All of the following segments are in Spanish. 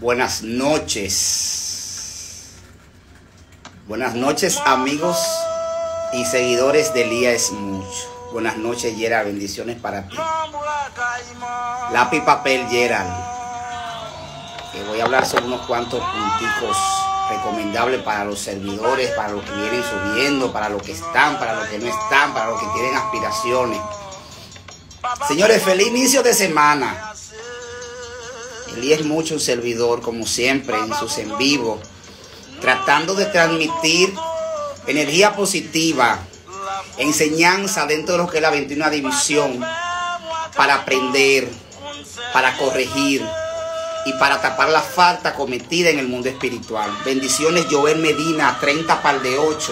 Buenas noches. Buenas noches, amigos y seguidores de Elías Mucho. Buenas noches, Gerald. Bendiciones para ti. Lápiz, papel, Gerald. Voy a hablar sobre unos cuantos punticos recomendables para los servidores, para los que vienen subiendo, para los que están, para los que no están, para los que tienen aspiraciones. Señores, feliz inicio de semana. Elías Mucho, un servidor, como siempre, en sus en vivo, tratando de transmitir energía positiva, enseñanza dentro de lo que es la 21 división, para aprender, para corregir y para tapar la falta cometida en el mundo espiritual. Bendiciones, Joel Medina, 30 par de 8.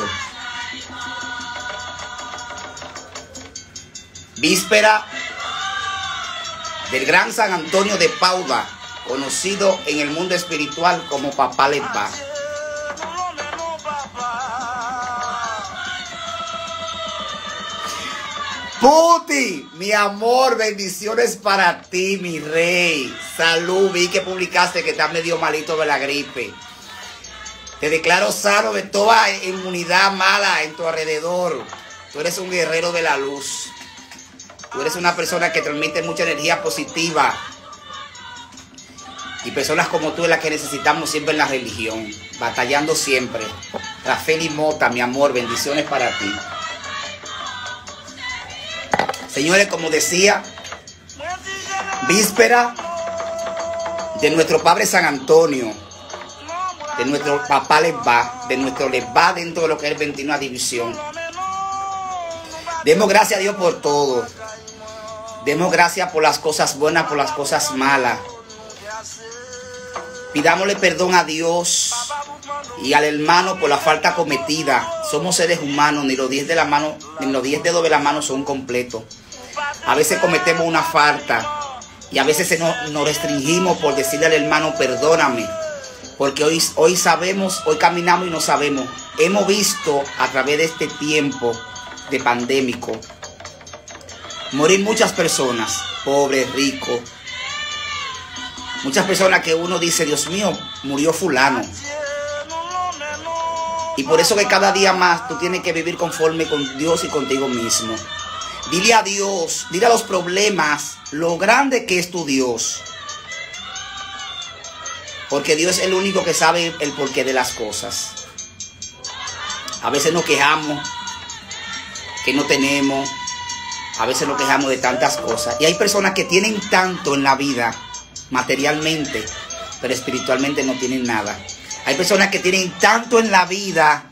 Víspera del gran San Antonio de Padua, conocido en el mundo espiritual como Papá Les Va. Puti, mi amor, bendiciones para ti, mi rey. Salud, vi que publicaste que estás medio malito de la gripe. Te declaro sano de toda inmunidad mala en tu alrededor. Tú eres un guerrero de la luz. Tú eres una persona que transmite mucha energía positiva. Y personas como tú es las que necesitamos siempre en la religión. Batallando siempre. Rafael Mota, mi amor, bendiciones para ti. Señores, como decía, víspera de nuestro Padre San Antonio, de nuestro Papá Les Va, de nuestro Les Va dentro de lo que es el 21 división. Demos gracias a Dios por todo. Demos gracias por las cosas buenas, por las cosas malas. Pidámosle perdón a Dios y al hermano por la falta cometida. Somos seres humanos, ni los 10 de la mano, ni los 10 dedos de la mano son completos. A veces cometemos una falta y a veces nos restringimos por decirle al hermano perdóname, porque hoy sabemos, hoy caminamos y no sabemos. Hemos visto a través de este tiempo de pandémico morir muchas personas, pobres, ricos. Muchas personas que uno dice, Dios mío, murió fulano. Y por eso que cada día más tú tienes que vivir conforme con Dios y contigo mismo. Dile a Dios, dile a los problemas lo grande que es tu Dios. Porque Dios es el único que sabe el porqué de las cosas. A veces nos quejamos que no tenemos. A veces nos quejamos de tantas cosas. Y hay personas que tienen tanto en la vida materialmente, pero espiritualmente no tienen nada. Hay personas que tienen tanto en la vida,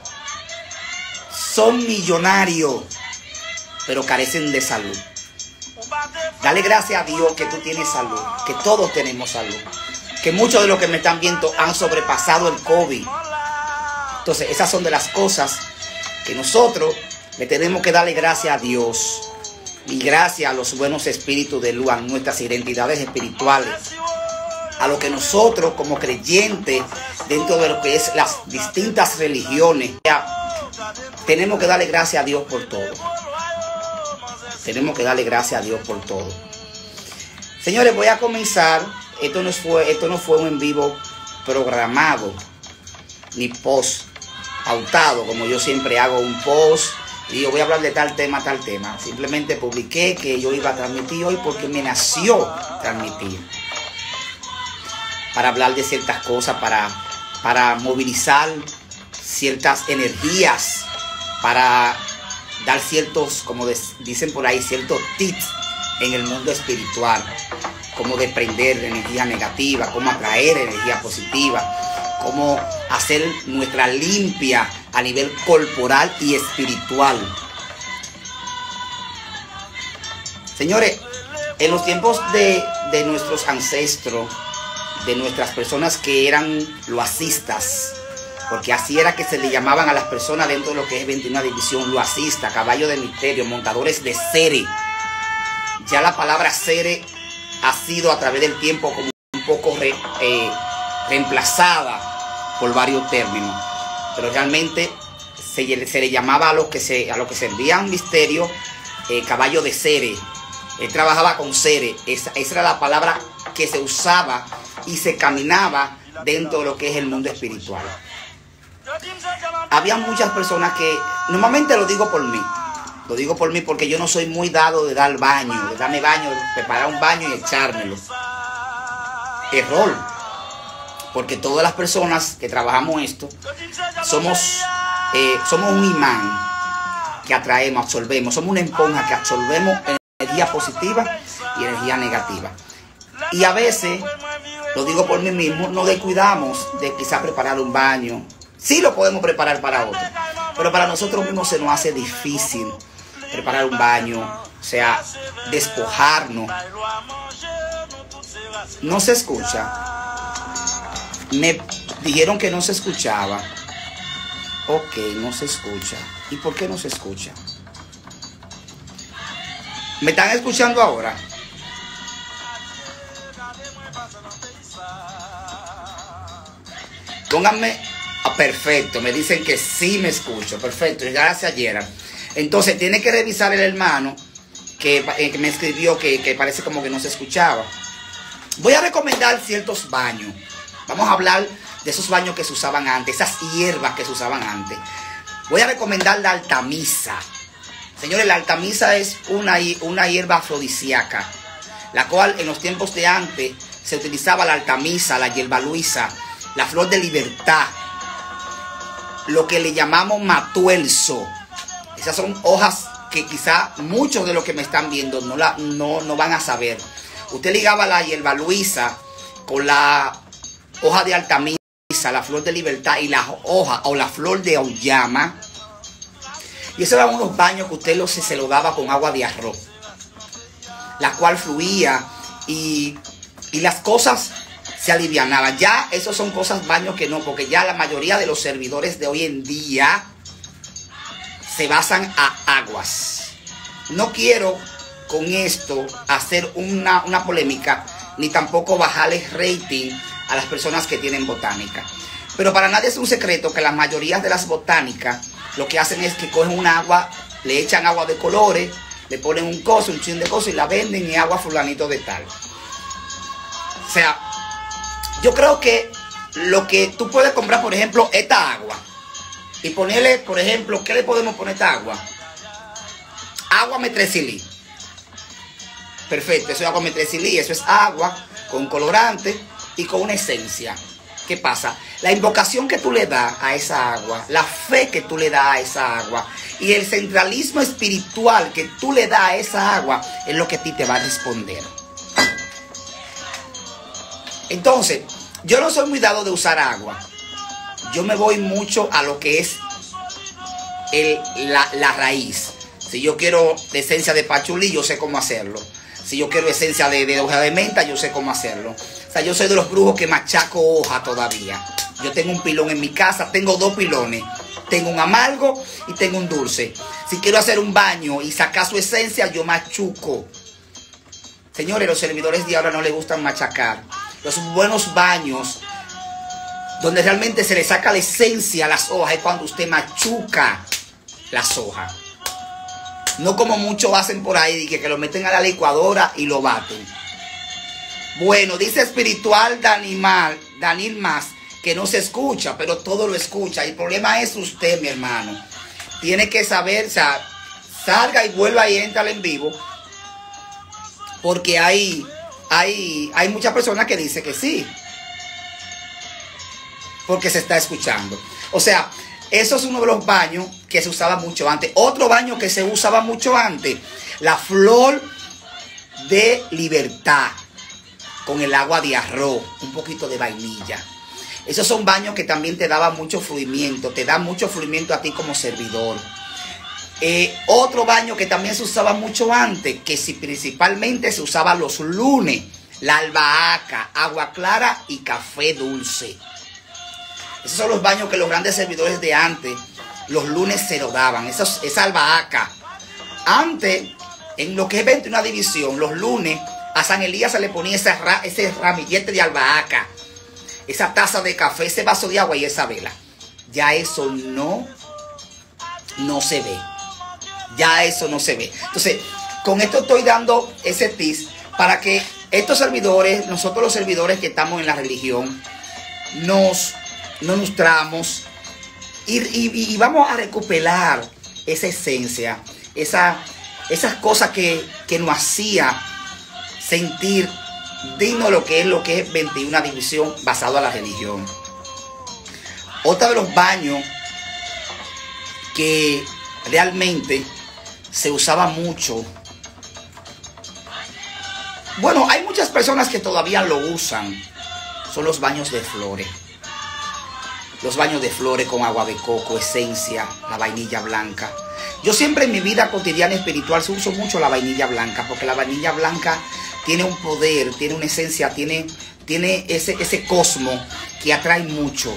son millonarios, pero carecen de salud. Dale gracias a Dios que tú tienes salud, que todos tenemos salud, que muchos de los que me están viendo han sobrepasado el COVID. Entonces esas son de las cosas que nosotros le tenemos que darle gracias a Dios. Y gracias a los buenos espíritus de luz, a nuestras identidades espirituales, a lo que nosotros como creyentes dentro de lo que es las distintas religiones, tenemos que darle gracias a Dios por todo. Tenemos que darle gracias a Dios por todo. Señores, voy a comenzar. Esto no fue un en vivo programado ni post pautado, como yo siempre hago un post y yo voy a hablar de tal tema. Simplemente publiqué que yo iba a transmitir hoy porque me nació transmitir. Para hablar de ciertas cosas, para movilizar ciertas energías, para dar ciertos, como dicen por ahí, ciertos tips en el mundo espiritual. Cómo desprender energía negativa, cómo atraer energía positiva, cómo hacer nuestra limpia a nivel corporal y espiritual. Señores, en los tiempos de nuestros ancestros, de nuestras personas que eran loacistas, porque así era que se le llamaban a las personas dentro de lo que es 21 división, loacistas, caballo de misterio, montadores de sere. Ya la palabra sere ha sido a través del tiempo como un poco reemplazada por varios términos, pero realmente se le llamaba a los que servían misterio caballo de sere. Él trabajaba con sere. Esa era la palabra que se usaba y se caminaba dentro de lo que es el mundo espiritual. Había muchas personas que, normalmente lo digo por mí porque yo no soy muy dado de dar baño, de darme baño, de preparar un baño y echármelo. Error, porque todas las personas que trabajamos esto somos un imán que atraemos, absorbemos, somos una esponja que absorbemos energía positiva y energía negativa. Y a veces, lo digo por mí mismo, no descuidamos de quizás preparar un baño. Sí lo podemos preparar para otros, pero para nosotros mismos se nos hace difícil preparar un baño, o sea, despojarnos. No se escucha. Me dijeron que no se escuchaba. Ok, no se escucha. ¿Y por qué no se escucha? ¿Me están escuchando ahora? Pónganme. Perfecto, me dicen que sí me escucho. Perfecto, gracias, Gerard. Entonces tiene que revisar el hermano que me escribió que parece como que no se escuchaba. Voy a recomendar ciertos baños. Vamos a hablar de esos baños que se usaban antes, esas hierbas que se usaban antes. Voy a recomendar la altamisa. Señores, la altamisa es una hierba afrodisíaca, la cual en los tiempos de antes se utilizaba la altamisa, la hierba luisa, la flor de libertad, lo que le llamamos matuelzo. Esas son hojas que quizá muchos de los que me están viendo no van a saber. Usted ligaba la hierba luisa con la hoja de altamisa, la flor de libertad y la hoja o la flor de auyama. Y esos eran unos baños que usted se lo daba con agua de arroz, la cual fluía y las cosas se alivianaban. Ya esos son baños que no, porque ya la mayoría de los servidores de hoy en día se basan a aguas. No quiero con esto hacer una polémica, ni tampoco bajarles rating a las personas que tienen botánica. Pero para nadie es un secreto que la mayoría de las botánicas lo que hacen es que cogen un agua, le echan agua de colores, le ponen un chin de coso y la venden en agua fulanito de tal. O sea, yo creo que lo que tú puedes comprar, por ejemplo, esta agua y ponerle, por ejemplo, ¿qué le podemos poner a esta agua? Agua metresilí. Perfecto, eso es agua metresilí, eso es agua con colorante y con una esencia. ¿Qué pasa? La invocación que tú le das a esa agua, la fe que tú le das a esa agua y el centralismo espiritual que tú le das a esa agua es lo que a ti te va a responder. Entonces, yo no soy muy dado de usar agua. Yo me voy mucho a lo que es la raíz. Si yo quiero esencia de pachulí, yo sé cómo hacerlo. Si yo quiero esencia de hoja de menta, yo sé cómo hacerlo. O sea, yo soy de los brujos que machaco hoja todavía. Yo tengo un pilón en mi casa, tengo 2 pilones. Tengo un amargo y tengo un dulce. Si quiero hacer un baño y sacar su esencia, yo machuco. Señores, los servidores de ahora no les gustan machacar. Los buenos baños, donde realmente se le saca la esencia a las hojas, es cuando usted machuca las hojas. No como muchos hacen por ahí, que lo meten a la licuadora y lo baten. Bueno, dice espiritual Daniel Más, que no se escucha, pero todo lo escucha. El problema es usted, mi hermano. Tiene que saber, o sea, salga y vuelva y entra en vivo. Porque hay muchas personas que dicen que sí, porque se está escuchando. O sea, eso es uno de los baños que se usaba mucho antes. Otro baño que se usaba mucho antes, la flor de libertad con el agua de arroz, un poquito de vainilla. Esos son baños que también te daban mucho fluimiento, te dan mucho fluimiento a ti como servidor. Otro baño que también se usaba mucho antes, que principalmente se usaba los lunes, la albahaca, agua clara y café dulce. Esos son los baños que los grandes servidores de antes, los lunes se lo daban, esa albahaca. Antes, en lo que es 21 división, los lunes a San Elías se le ponía ese ramillete de albahaca, esa taza de café, ese vaso de agua y esa vela. Ya eso no se ve. Ya eso no se ve. Entonces, con esto estoy dando ese tips para que estos servidores, nosotros los servidores que estamos en la religión, nos nutramos y vamos a recuperar esa esencia, esas cosas que nos hacía sentir digno de lo que es 21 división basado a la religión. Otro de los baños que realmente se usaba mucho. Bueno, hay muchas personas que todavía lo usan. Son los baños de flores. Los baños de flores con agua de coco, esencia, la vainilla blanca. Yo siempre en mi vida cotidiana espiritual uso mucho la vainilla blanca, porque la vainilla blanca tiene un poder, tiene una esencia, tiene ese cosmo que atrae mucho.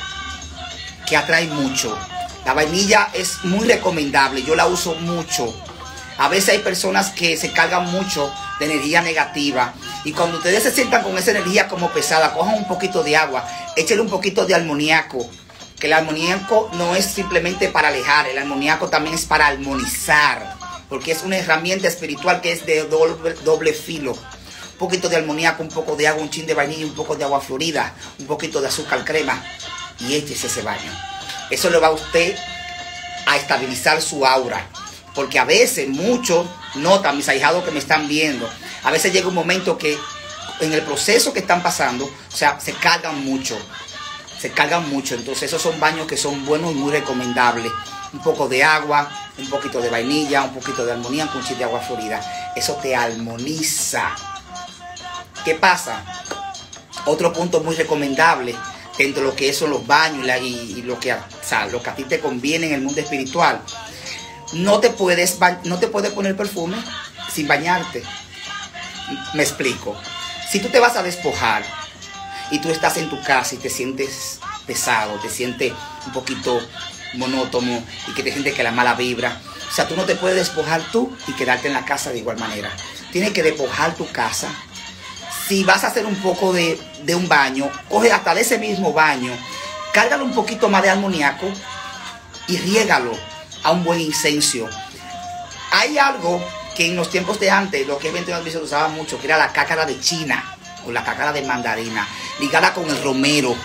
La vainilla es muy recomendable, yo la uso mucho. A veces hay personas que se cargan mucho de energía negativa y cuando ustedes se sientan con esa energía como pesada, cojan un poquito de agua, échenle un poquito de amoníaco, que el amoníaco no es simplemente para alejar, el amoníaco también es para armonizar, porque es una herramienta espiritual que es de doble filo. Un poquito de amoníaco, un poco de agua, un chin de vainilla, un poco de agua florida, un poquito de azúcar crema y échese ese baño. Eso le va a usted a estabilizar su aura. Porque a veces muchos notan, mis ahijados que me están viendo, a veces llega un momento que en el proceso que están pasando, o sea, se cargan mucho. Entonces esos son baños que son buenos y muy recomendables. Un poco de agua, un poquito de vainilla, un poquito de amoníaco, un chip de agua florida. Eso te armoniza. ¿Qué pasa? Otro punto muy recomendable dentro de lo que son los baños y lo que a ti te conviene en el mundo espiritual. No te puedes poner perfume sin bañarte. Me explico. Si tú te vas a despojar y tú estás en tu casa y te sientes pesado, te sientes un poquito monótono y que te sientes que la mala vibra, o sea, tú no te puedes despojar tú y quedarte en la casa de igual manera. Tienes que despojar tu casa. Si vas a hacer un poco de un baño, coge hasta de ese mismo baño, cárgalo un poquito más de amoníaco y riégalo a un buen incenso. Hay algo que en los tiempos de antes, lo que es 21 se usaba mucho, que era la cácara de China o la cácara de mandarina, ligada con el romero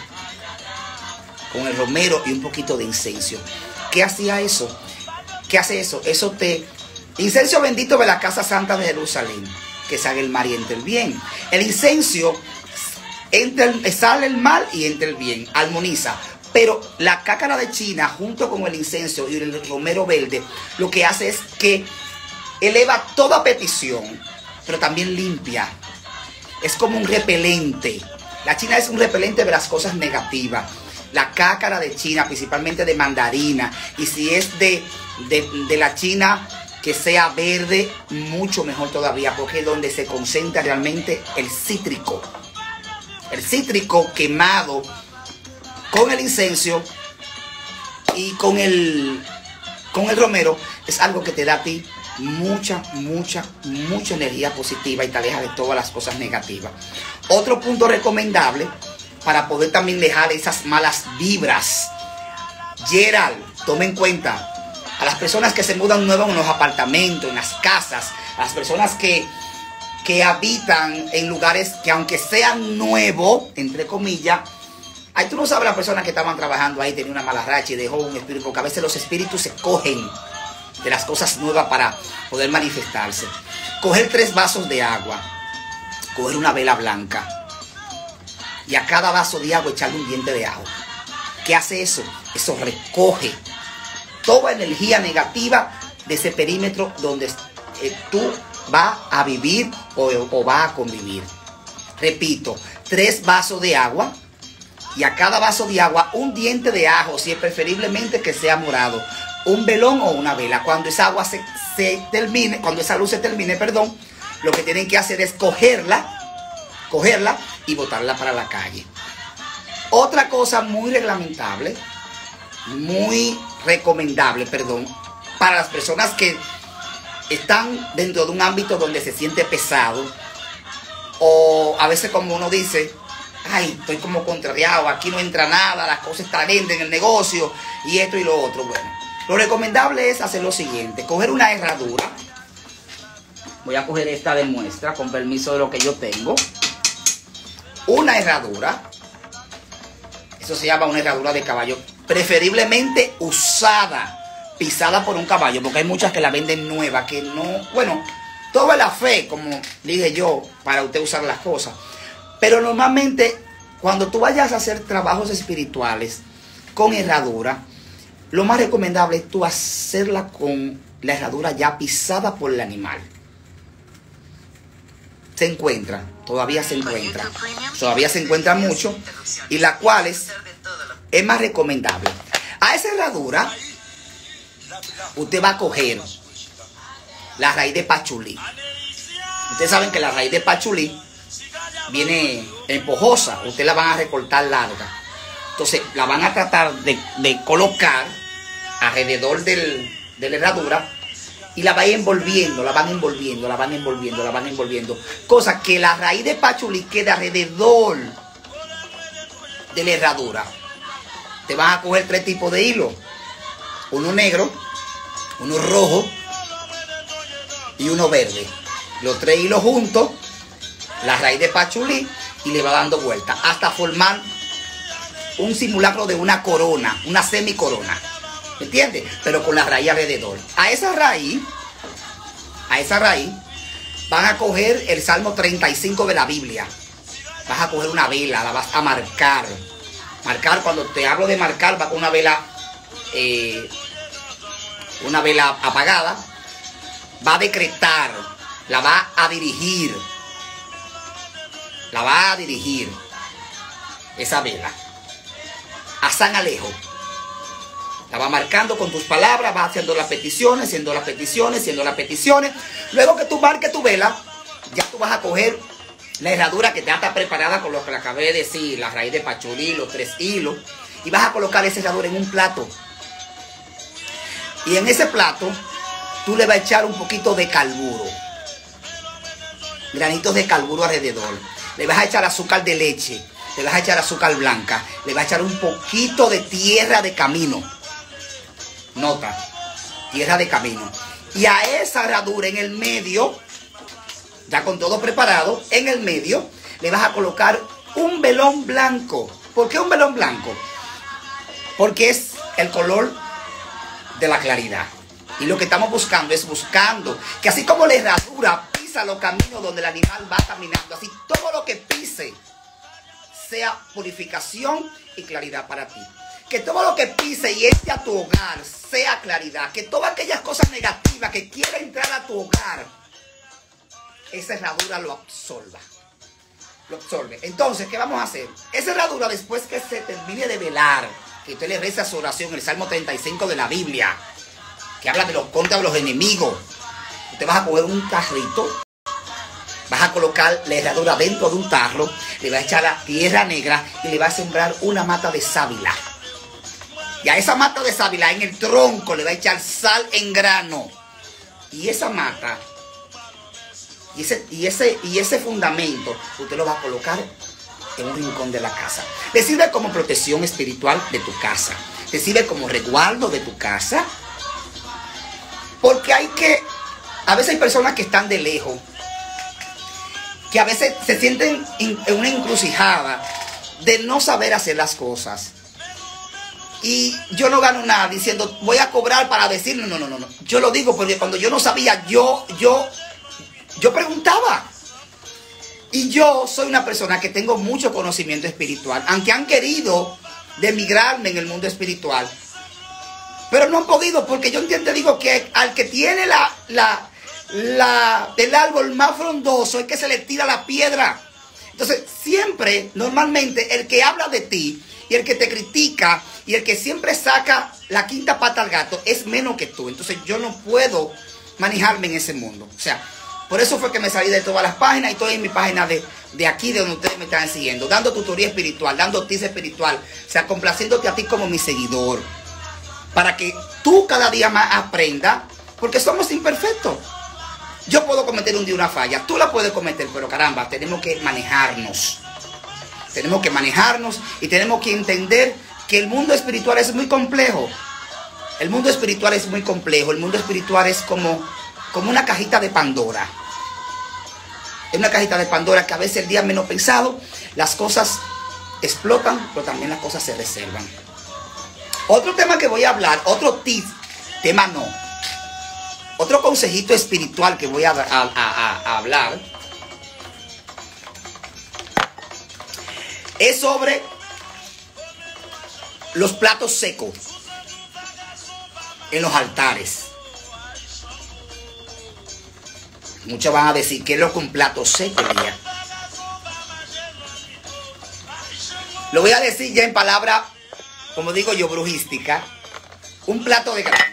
y un poquito de incenso. ¿Qué hacía eso? ¿Qué hace eso? Eso incenso bendito de la casa santa de Jerusalén, que sale el mal y entra el bien. El incenso sale el mal y entra el bien, armoniza. Pero la cácara de China junto con el incenso y el romero verde lo que hace es que eleva toda petición, pero también limpia. Es como un repelente. La China es un repelente de las cosas negativas. La cácara de China, principalmente de mandarina, y si es de la China que sea verde, mucho mejor todavía, porque es donde se concentra realmente el cítrico. El cítrico quemado con el incenso y con el romero es algo que te da a ti mucha energía positiva y te aleja de todas las cosas negativas. Otro punto recomendable para poder también dejar esas malas vibras. Gerald, tome en cuenta a las personas que se mudan nuevos en los apartamentos, en las casas, a las personas que habitan en lugares que aunque sean nuevos, entre comillas, ahí tú no sabes, las personas que estaban trabajando ahí tenían una mala racha y dejó un espíritu, porque a veces los espíritus se cogen de las cosas nuevas para poder manifestarse. Coger 3 vasos de agua, coger una vela blanca y a cada vaso de agua echarle un diente de ajo. ¿Qué hace eso? Eso recoge toda energía negativa de ese perímetro donde tú vas a vivir o vas a convivir. Repito, 3 vasos de agua y a cada vaso de agua un diente de ajo, si es preferiblemente que sea morado, un velón o una vela. Cuando esa agua cuando esa luz se termine, lo que tienen que hacer es cogerla y botarla para la calle. Otra cosa muy reglamentable, muy recomendable, para las personas que están dentro de un ámbito donde se siente pesado, o a veces como uno dice, ay, estoy como contrariado, aquí no entra nada, las cosas están lentas en el negocio y esto y lo otro. Bueno, lo recomendable es hacer lo siguiente: coger una herradura, voy a coger esta de muestra, con permiso de lo que yo tengo. Una herradura. Eso se llama una herradura de caballo. Preferiblemente usada, pisada por un caballo, porque hay muchas que la venden nueva, que no, bueno, todo es la fe, como dije yo, para usted usar las cosas. Pero normalmente, cuando tú vayas a hacer trabajos espirituales con herradura, lo más recomendable es tú hacerla con la herradura ya pisada por el animal. Se encuentra, todavía se encuentra mucho, y la cual es más recomendable. A esa herradura, usted va a coger la raíz de pachulí. Ustedes saben que la raíz de pachulí viene empujosa, ustedes la van a recortar larga. Entonces la van a tratar de colocar alrededor de la herradura y la van envolviendo, cosa que la raíz de pachulí quede alrededor de la herradura. Te van a coger 3 tipos de hilo, uno negro, uno rojo y uno verde. Los 3 hilos juntos, la raíz de pachulí, y le va dando vuelta hasta formar un simulacro de una corona, una semicorona. ¿Me entiendes? Pero con la raíz alrededor. A esa raíz van a coger el Salmo 35 de la Biblia. Vas a coger una vela, la vas a marcar. Marcar, cuando te hablo de marcar, va con una vela apagada. Va a decretar, la va a dirigir. Esa vela a San Alejo. La va marcando con tus palabras, va haciendo las peticiones. Luego que tú marques tu vela, ya tú vas a coger la herradura que ya está preparada con lo que le acabé de decir, la raíz de pachulí, los 3 hilos, y vas a colocar esa herradura en un plato. Y en ese plato, tú le vas a echar un poquito de carburo, granitos de carburo alrededor. Le vas a echar azúcar de leche, le vas a echar azúcar blanca, le vas a echar un poquito de tierra de camino. Nota, tierra de camino. Y a esa herradura en el medio, ya con todo preparado, en el medio le vas a colocar un velón blanco. ¿Por qué un velón blanco? Porque es el color de la claridad. Y lo que estamos buscando es que así como la herradura pisa los caminos donde el animal va caminando, así todo lo que pise sea purificación y claridad para ti. Que todo lo que pise y entre a tu hogar sea claridad. Que todas aquellas cosas negativas que quiera entrar a tu hogar, esa herradura lo absorba. Lo absorbe. Entonces, ¿qué vamos a hacer? Esa herradura, después que se termine de velar, que usted le reza su oración, el Salmo 35 de la Biblia, que habla de los contras de los enemigos, usted va a coger un tarrito, vas a colocar la herradura dentro de un tarro, le va a echar la tierra negra y le va a sembrar una mata de sábila. Y a esa mata de sábila en el tronco le va a echar sal en grano. Y esa mata y ese fundamento usted lo va a colocar en un rincón de la casa. Le sirve como protección espiritual de tu casa. Te sirve como resguardo de tu casa. Porque a veces hay personas que están de lejos, que a veces se sienten en una encrucijada de no saber hacer las cosas. Y yo no gano nada diciendo, voy a cobrar para decir, no. Yo lo digo porque cuando yo no sabía, yo preguntaba. Y yo soy una persona que tengo mucho conocimiento espiritual, aunque han querido demigrarme en el mundo espiritual, pero no han podido, porque yo digo que al que tiene el árbol más frondoso es que se le tira la piedra. Entonces, siempre, normalmente, el que habla de ti y el que te critica y el que siempre saca la quinta pata al gato es menos que tú. Entonces, yo no puedo manejarme en ese mundo. O sea, por eso fue que me salí de todas las páginas y estoy en mi página de aquí, de donde ustedes me están siguiendo, dando tutoría espiritual, dando tips espiritual, o sea, complaciéndote a ti como mi seguidor, para que tú cada día más aprendas, porque somos imperfectos. Yo puedo cometer un día una falla, tú la puedes cometer, pero caramba, tenemos que manejarnos. Tenemos que manejarnos y tenemos que entender que el mundo espiritual es muy complejo. El mundo espiritual es muy complejo. El mundo espiritual es como una cajita de Pandora. Es una cajita de Pandora que a veces el día menos pensado, las cosas explotan, pero también las cosas se reservan. Otro tema que voy a hablar, otro tip, tema no, otro consejito espiritual que voy a hablar, es sobre los platos secos en los altares. Muchos van a decir, ¿qué es lo que un plato seco, Elías? Lo voy a decir ya en palabra, como digo yo, brujística. Un plato de grano.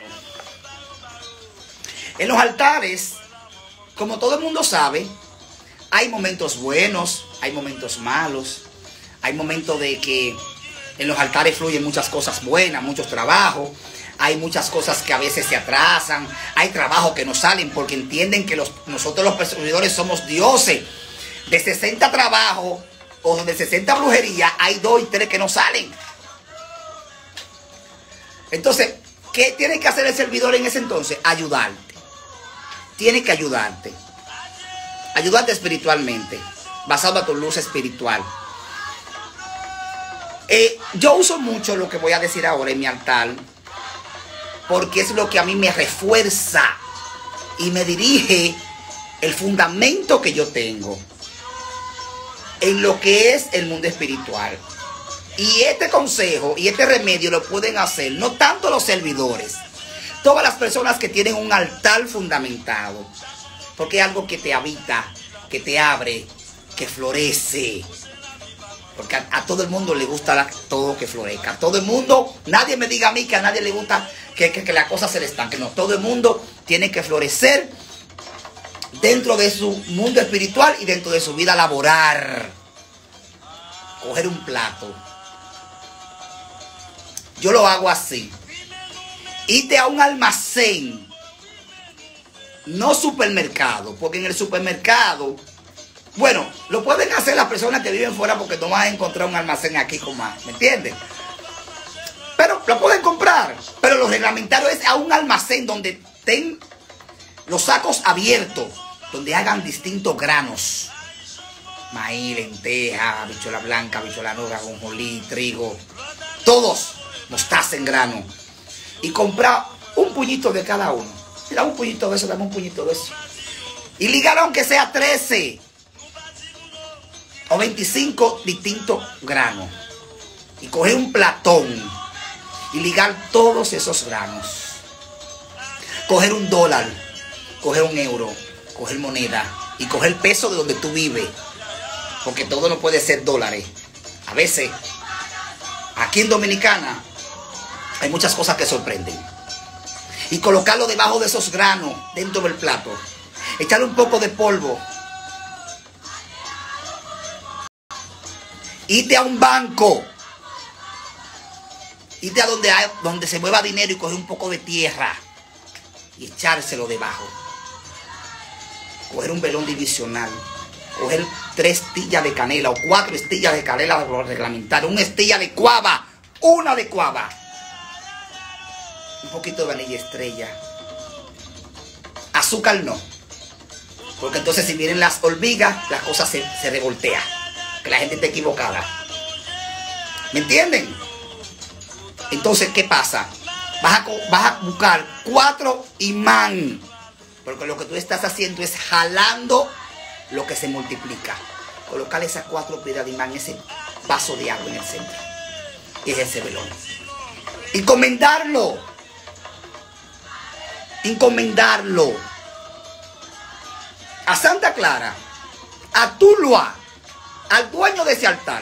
En los altares, como todo el mundo sabe, hay momentos buenos, hay momentos malos. Hay momentos de que en los altares fluyen muchas cosas buenas, muchos trabajos. Hay muchas cosas que a veces se atrasan. Hay trabajos que no salen porque entienden que nosotros los perseguidores somos dioses. De 60 trabajos o de 60 brujerías, hay 2 y 3 que no salen. Entonces, ¿qué tiene que hacer el servidor en ese entonces? Ayudarte. Tiene que ayudarte. Ayudarte espiritualmente, basado a tu luz espiritual. Yo uso mucho lo que voy a decir ahora en mi altar, porque es lo que a mí me refuerza y me dirige el fundamento que yo tengo en lo que es el mundo espiritual. Y este consejo y este remedio lo pueden hacer no tanto los servidores, todas las personas que tienen un altar fundamentado, porque es algo que te habita, que te abre, que florece. Porque a todo el mundo le gusta todo que florezca. A todo el mundo, nadie me diga a mí que a nadie le gusta que la cosa se le estanque. No, todo el mundo tiene que florecer dentro de su mundo espiritual y dentro de su vida laboral. Coger un plato. Yo lo hago así. Irte a un almacén, no supermercado, porque en el supermercado, bueno, lo pueden hacer las personas que viven fuera porque no vas a encontrar un almacén aquí con más, ¿me entienden? Pero lo pueden comprar, pero lo reglamentario es a un almacén donde estén los sacos abiertos, donde hagan distintos granos. Maíz, lenteja, habichuela blanca, habichuela negra, ajonjolí, trigo, todos mostaza en grano. Y comprar un puñito de cada uno. Mira, un puñito de eso, dame un puñito de eso. Y ligar aunque sea 13 o 25 distintos granos. Y coger un platón y ligar todos esos granos. Coger $1, coger €1, coger moneda y coger peso de donde tú vives. Porque todo no puede ser dólares. A veces, aquí en Dominicana, hay muchas cosas que sorprenden. Y colocarlo debajo de esos granos, dentro del plato. Echarle un poco de polvo. Irte a un banco. Irte a donde se mueva dinero y coger un poco de tierra. Y echárselo debajo. Coger un velón divisional. Coger 3 estillas de canela o 4 estillas de canela reglamentaria. Una estilla de cuava. Una de cuava. Un poquito de vainilla estrella. Azúcar no. Porque entonces si vienen las hormigas, las cosas se revoltean. Que la gente está equivocada. ¿Me entienden? Entonces, ¿qué pasa? Vas a buscar 4 imán. Porque lo que tú estás haciendo es jalando lo que se multiplica. Colocar esas 4 piedras de imán en ese vaso de agua en el centro. Y es ese velón. Encomendarlo. Encomendarlo a Santa Clara, a Tuluá, al dueño de ese altar,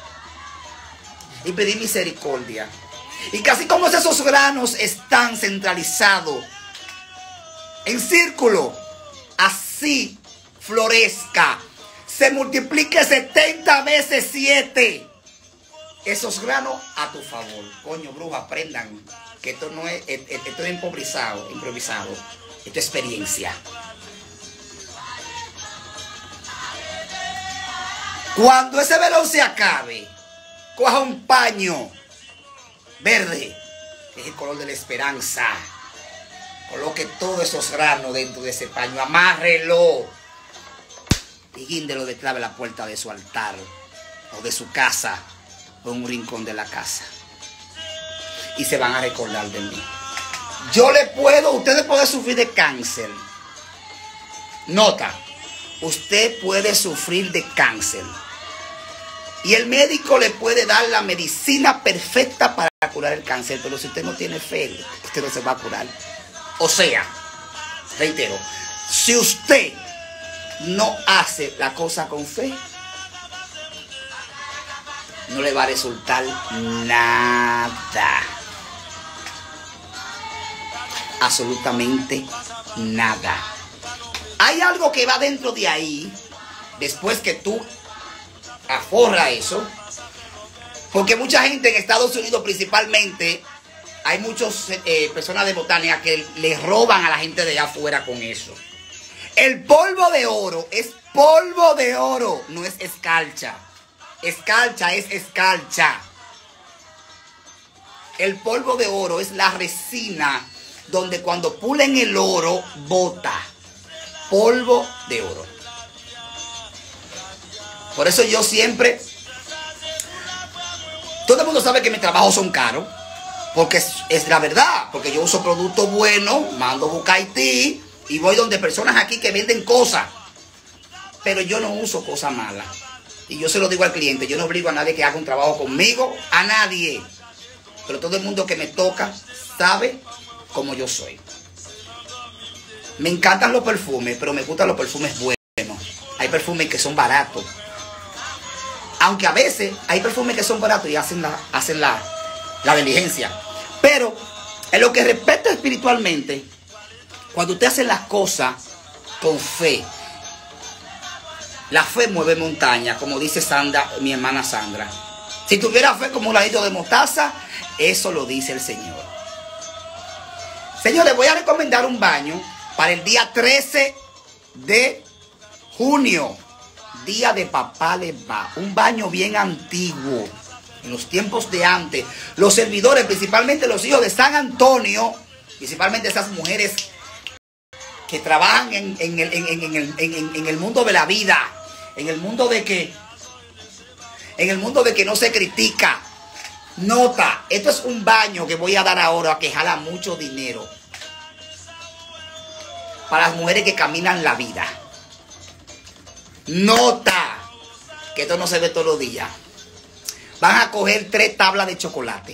y pedir misericordia. Y que así como esos granos están centralizados en círculo, así florezca, se multiplique 70 veces 7 esos granos a tu favor. Coño, bruja, aprendan que esto no es, esto es improvisado, esto es experiencia. Cuando ese velón se acabe, coja un paño verde, que es el color de la esperanza. Coloque todos esos granos dentro de ese paño, amárrelo y guíndelo detrás de la puerta de su altar o de su casa o en un rincón de la casa. Y se van a recordar de mí. Ustedes pueden sufrir de cáncer. Nota, usted puede sufrir de cáncer. Y el médico le puede dar la medicina perfecta para curar el cáncer. Pero si usted no tiene fe, usted no se va a curar. O sea, reitero, si usted no hace la cosa con fe, no le va a resultar nada. Absolutamente nada. Hay algo que va dentro de ahí, después que tú aforra eso, porque mucha gente en Estados Unidos principalmente, hay muchas personas de botánica que le roban a la gente de allá afuera con eso. El polvo de oro es polvo de oro, no es escarcha. Escarcha es escarcha. El polvo de oro es la resina donde cuando pulen el oro bota. Polvo de oro. Por eso yo siempre, todo el mundo sabe que mis trabajos son caros, porque es la verdad, porque yo uso productos buenos, mando a buscar Haití y voy donde personas aquí que venden cosas, pero yo no uso cosas malas. Y yo se lo digo al cliente, yo no obligo a nadie que haga un trabajo conmigo, a nadie, pero todo el mundo que me toca sabe cómo yo soy. Me encantan los perfumes, pero me gustan los perfumes buenos. Hay perfumes que son baratos. Aunque a veces hay perfumes que son baratos y hacen la diligencia. Pero en lo que respecta espiritualmente, cuando usted hace las cosas con fe, la fe mueve montaña, como dice Sandra, mi hermana Sandra. Si tuviera fe como un ladito de mostaza, eso lo dice el Señor. Señores, voy a recomendar un baño para el día 13 de junio. Día de Papá le va. Un baño bien antiguo. En los tiempos de antes. Los servidores, principalmente los hijos de San Antonio, principalmente esas mujeres que trabajan en el mundo de la vida. En el mundo de que no se critica. Nota, esto es un baño que voy a dar ahora que jala mucho dinero. Para las mujeres que caminan la vida. Nota, que esto no se ve todos los días. Van a coger 3 tablas de chocolate.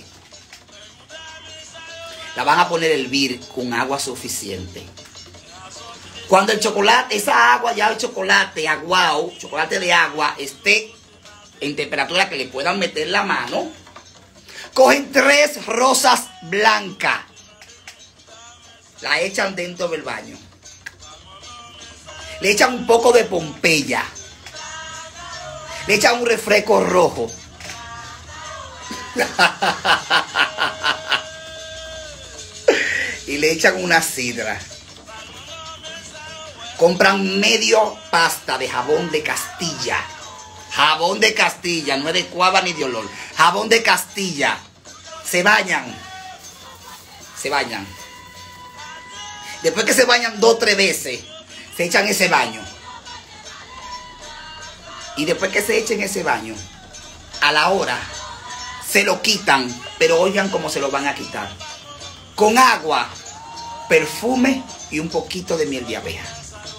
La van a poner a hervir con agua suficiente. Cuando el chocolate, esa agua ya el chocolate aguao, chocolate de agua, esté en temperatura que le puedan meter la mano, cogen 3 rosas blancas. La echan dentro del baño. Le echan un poco de Pompeya. Le echan un refresco rojo. Y le echan una sidra. Compran medio pasta de jabón de Castilla. Jabón de Castilla, no es de cuava ni de olor. Jabón de Castilla. Se bañan. Se bañan. Después que se bañan 2 o 3 veces, se echan ese baño. Y después que se echen ese baño, a la hora, se lo quitan. Pero oigan cómo se lo van a quitar. Con agua, perfume y un poquito de miel de abeja.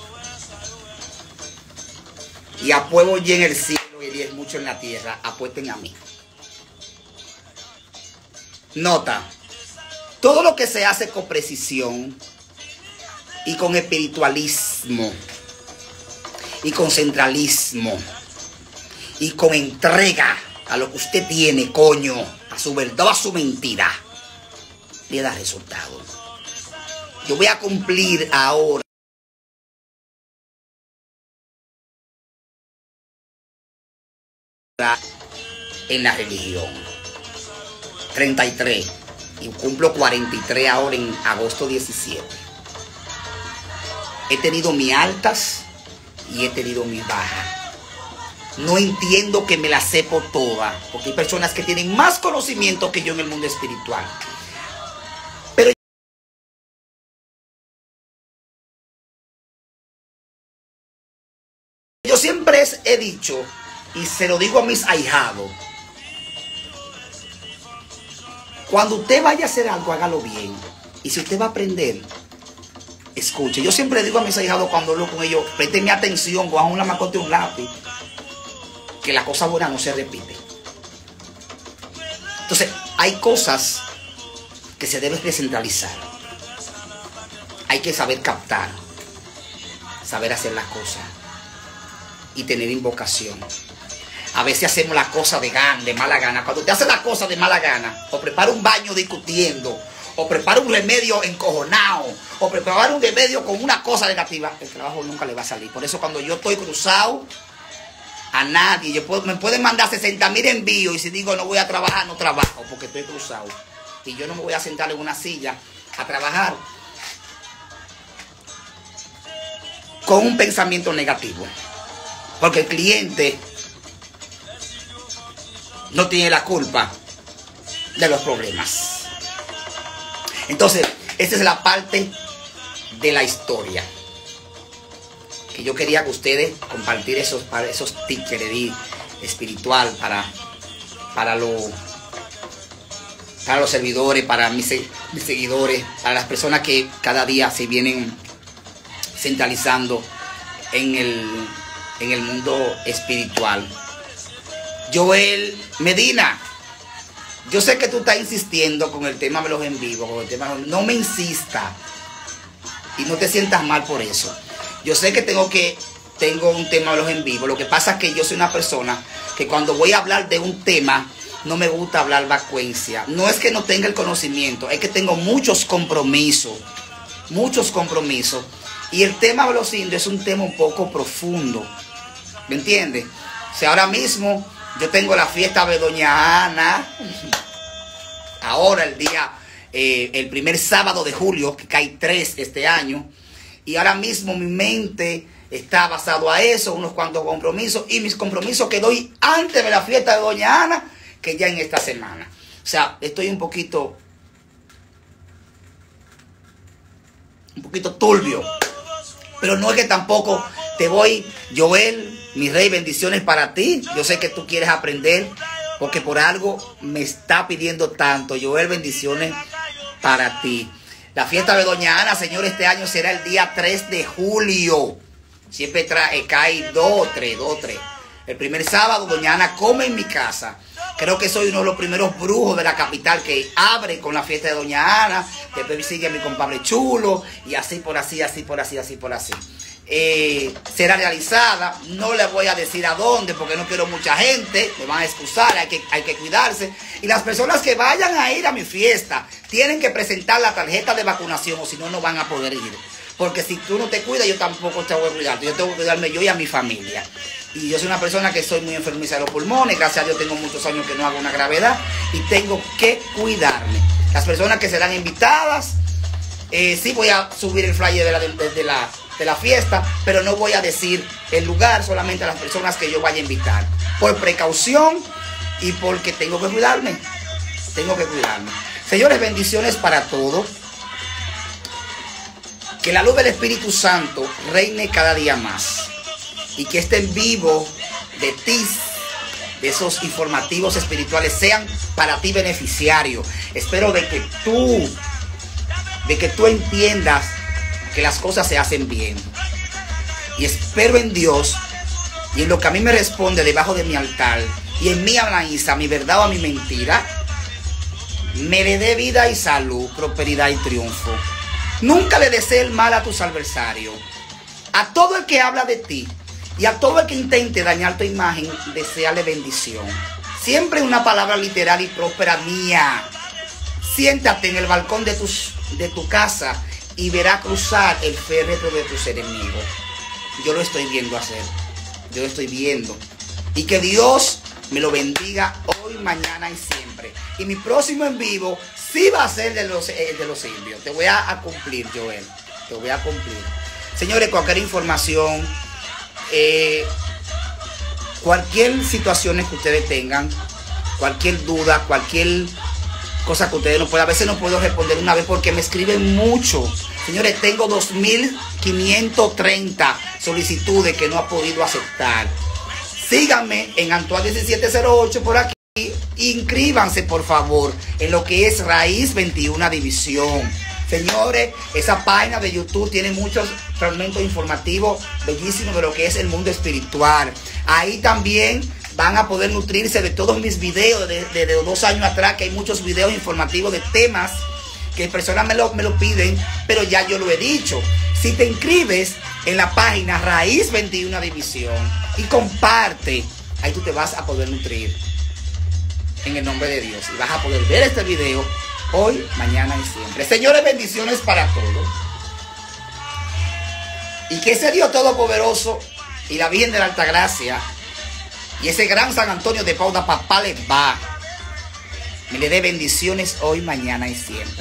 Y apuesto ya en el cielo y es mucho en la tierra, apuesten a mí. Nota, todo lo que se hace con precisión y con espiritualismo y con centralismo y con entrega a lo que usted tiene, coño, a su verdad o a su mentira, le da resultado. Yo voy a cumplir ahora en la religión 33 y cumplo 43 ahora en agosto 17. He tenido mis altas y he tenido mis bajas. No entiendo que me las sepo todas, porque hay personas que tienen más conocimiento que yo en el mundo espiritual. Pero yo Yo siempre he dicho, y se lo digo a mis ahijados, cuando usted vaya a hacer algo, hágalo bien. Y si usted va a aprender, escuche. Yo siempre digo a mis ahijados cuando hablo con ellos, préstenme atención, cojan una macota y un lápiz, que la cosa buena no se repite. Entonces, hay cosas que se deben descentralizar. Hay que saber captar, saber hacer las cosas y tener invocación. A veces hacemos las cosas de mala gana. Cuando usted hace las cosas de mala gana, o prepara un baño discutiendo, o prepara un remedio encojonado, o prepara un remedio con una cosa negativa, el trabajo nunca le va a salir. Por eso cuando yo estoy cruzado, a nadie, me pueden mandar 60,000 envíos y si digo no voy a trabajar, no trabajo, porque estoy cruzado. Y yo no me voy a sentar en una silla a trabajar con un pensamiento negativo. Porque el cliente no tiene la culpa de los problemas. Entonces, esta es la parte de la historia que yo quería que ustedes compartir esos tips que le di espiritual para los servidores, para mis seguidores, para las personas que cada día se vienen centralizando en el mundo espiritual. Joel Medina, yo sé que tú estás insistiendo con el tema de los en vivo, no me insista y no te sientas mal por eso. Yo sé que tengo un tema de los en vivo. Lo que pasa es que yo soy una persona que cuando voy a hablar de un tema no me gusta hablar vacuencia. No es que no tenga el conocimiento, es que tengo muchos compromisos. Y el tema de los indios es un tema un poco profundo. ¿Me entiendes? O sea, ahora mismo yo tengo la fiesta de Doña Ana. Ahora el primer sábado de julio, que cae 3 este año. Y ahora mismo mi mente está basado a eso, unos cuantos compromisos. Y mis compromisos que doy antes de la fiesta de Doña Ana, que ya en esta semana. O sea, estoy un poquito turbio. Pero no es que tampoco te voy, Joel, mi rey, bendiciones para ti. Yo sé que tú quieres aprender, porque por algo me está pidiendo tanto. Joel, bendiciones para ti. La fiesta de Doña Ana, señor, este año será el día 3 de julio. Siempre cae 2-3. El primer sábado, Doña Ana come en mi casa. Creo que soy uno de los primeros brujos de la capital que abre con la fiesta de Doña Ana. Después sigue mi compadre Chulo. Y así por así. Será realizada. No les voy a decir a dónde porque no quiero mucha gente. Me van a excusar, hay que cuidarse. Y las personas que vayan a ir a mi fiesta tienen que presentar la tarjeta de vacunación, o si no, no van a poder ir. Porque si tú no te cuidas, yo tampoco te voy a cuidar. Yo tengo que cuidarme yo y a mi familia. Y yo soy una persona que soy muy enfermiza de los pulmones. Gracias a Dios tengo muchos años que no hago una gravedad y tengo que cuidarme. Las personas que serán invitadas, sí voy a subir el flyer de la fiesta, pero no voy a decir el lugar, solamente a las personas que yo vaya a invitar. Por precaución y porque tengo que cuidarme. Señores, bendiciones para todos. Que la luz del Espíritu Santo reine cada día más. Y que este en vivo de ti, de esos informativos espirituales, sean para ti beneficiarios. Espero de que tú entiendas que las cosas se hacen bien. Y espero en Dios y en lo que a mí me responde debajo de mi altar y en mi analiza, mi verdad o mi mentira, me le dé vida y salud, prosperidad y triunfo. Nunca le desee el mal a tus adversarios. A todo el que habla de ti y a todo el que intente dañar tu imagen, deséale bendición. Siempre una palabra literal y próspera mía. Siéntate en el balcón de tu casa y verá cruzar el féretro de tus enemigos. Yo lo estoy viendo hacer. Yo lo estoy viendo. Y que Dios me lo bendiga hoy, mañana y siempre. Y mi próximo en vivo sí va a ser de los indios. Te voy a cumplir, Joel. Te voy a cumplir. Señores, cualquier información, cualquier situación que ustedes tengan, cualquier duda, cualquier cosa que ustedes no puedan, a veces no puedo responder una vez porque me escriben mucho. Señores, tengo 2.530 solicitudes que no ha podido aceptar. Síganme en Antoine 1708 por aquí. Inscríbanse, por favor, en lo que es Raíz 21 División. Señores, esa página de YouTube tiene muchos fragmentos informativos bellísimos de lo que es el mundo espiritual. Ahí también van a poder nutrirse de todos mis videos de 2 años atrás, que hay muchos videos informativos de temas que personas me lo piden, pero ya yo lo he dicho. Si te inscribes en la página Raíz 21 División y comparte, ahí tú te vas a poder nutrir en el nombre de Dios. Y vas a poder ver este video hoy, mañana y siempre. Señores, bendiciones para todos. Y que ese Dios Todopoderoso y la Virgen de la Altagracia y ese gran San Antonio de Padua, papá les va, me le dé bendiciones hoy, mañana y siempre.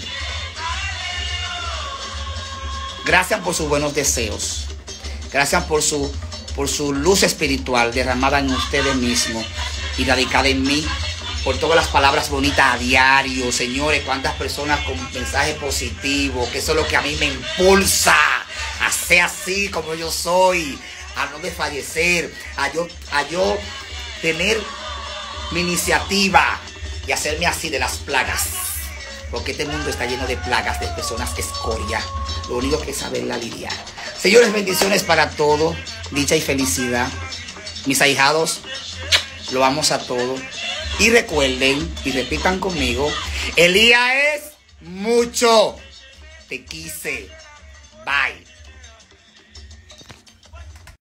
Gracias por sus buenos deseos. Gracias por su luz espiritual derramada en ustedes mismos y radicada en mí. Por todas las palabras bonitas a diario. Señores, cuántas personas con mensajes positivos, que eso es lo que a mí me impulsa a ser así como yo soy, a no desfallecer, a yo tener mi iniciativa y hacerme así de las plagas. Porque este mundo está lleno de plagas, de personas escoria. Lo único que saber la lidiar. Señores, bendiciones para todos, dicha y felicidad. Mis ahijados, lo amo a todos. Y recuerden, y repitan conmigo, Elías es mucho. Te quise. Bye.